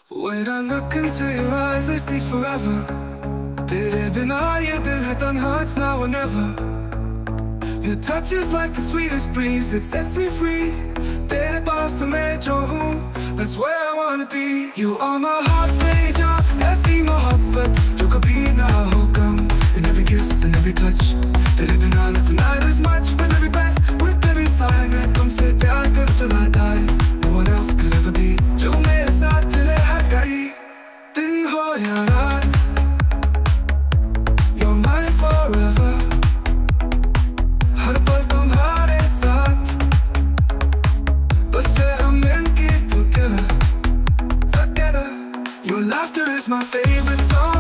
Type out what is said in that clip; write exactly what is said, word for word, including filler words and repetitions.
When I look into your eyes, I see forever. तेरे बिना ये दिल है तन्हा, it's now or never. Your touch is like the sweetest breeze, it sets me free. तेरे पास मैं जो हूँ, that's where I wanna be. You are my heart beat, ऐसी मोहब्बत जो कभी ना हो कम. In every kiss and every touch, तेरे बिना nothing matters much. With every breath, with every sigh, मैं तुमसे प्यार करूँ till I die. No one else could ever be. जो मेरे साथ चले हर घड़ी, दिन हो या रात. You're mine forever. हर पल तुम्हारे साथ, बस हम मिलके together, together. Your laughter is my favorite song.